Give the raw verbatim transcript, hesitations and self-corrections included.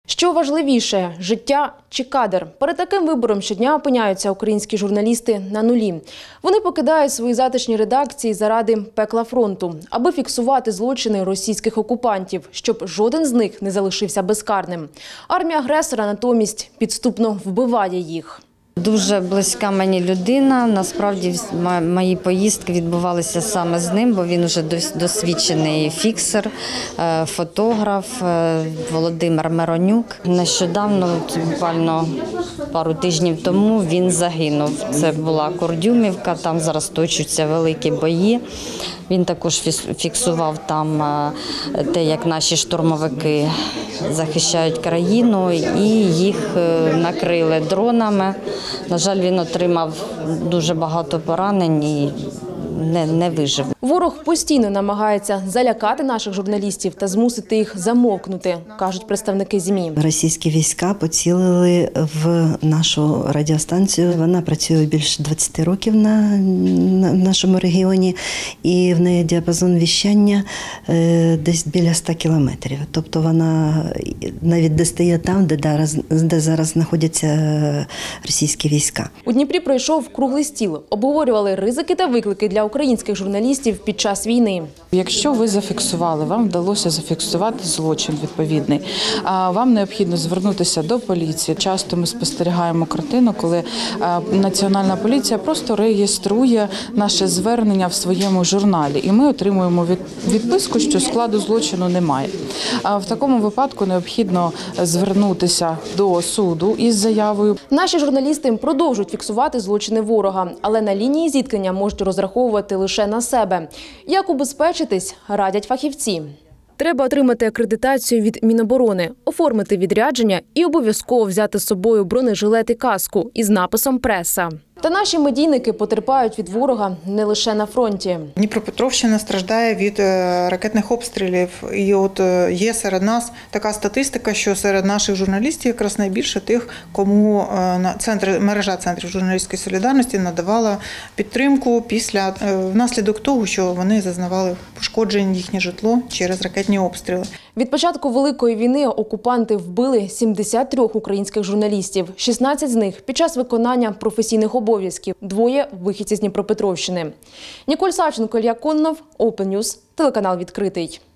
Що важливіше – життя чи кадр? Перед таким вибором щодня опиняються українські журналісти на нулі. Вони покидають свої затишні редакції заради пекла фронту, аби фіксувати злочини російських окупантів, щоб жоден з них не залишився безкарним. Армія агресора натомість підступно вбиває їх. Дуже близька мені людина. Насправді мої поїздки відбувалися саме з ним, бо він вже досвідчений фіксер, фотограф Володимир Миронюк. Нещодавно, буквально пару тижнів тому, він загинув. Це була Курдюмівка, там зараз точаться великі бої. Він також фіксував там те, як наші штурмовики захищають країну, і їх накрили дронами. На жаль, він отримав дуже багато поранень і не, не вижив. Ворог постійно намагається залякати наших журналістів та змусити їх замовкнути, кажуть представники ЗМІ. Російські війська поцілили в нашу радіостанцію. Вона працює більше двадцяти років на, на нашому регіоні, і в неї діапазон віщання е, десь біля ста кілометрів. Тобто вона навіть достає там, де зараз, де зараз знаходяться російські війська. У Дніпрі пройшов круглий стіл. Обговорювали ризики та виклики для українських журналістів під час війни. Якщо ви зафіксували, вам вдалося зафіксувати злочин відповідний, вам необхідно звернутися до поліції. Часто ми спостерігаємо картину, коли Національна поліція просто реєструє наше звернення в своєму журналі, і ми отримуємо відписку, що складу злочину немає. В такому випадку необхідно звернутися до суду із заявою. Наші журналісти продовжують фіксувати злочини ворога, але на лінії зіткнення можуть розраховувати лише на себе. Як убезпечитись, радять фахівці. Треба отримати акредитацію від Міноборони, оформити відрядження і обов'язково взяти з собою бронежилет і каску із написом «Преса». Та наші медійники потерпають від ворога не лише на фронті. Дніпропетровщина страждає від ракетних обстрілів. І от є серед нас така статистика, що серед наших журналістів якраз найбільше тих, кому центр, мережа центрів журналістської солідарності надавала підтримку після внаслідок того, що вони зазнавали пошкоджень їхнє житло через ракетні обстріли. Від початку Великої війни окупанти вбили сімдесят три українських журналістів. шістнадцять з них під час виконання професійних обов'язків. Двоє – вихідці з Дніпропетровщини. Ніколь Савченко, Ілля Кононов, Open News, телеканал «Відкритий».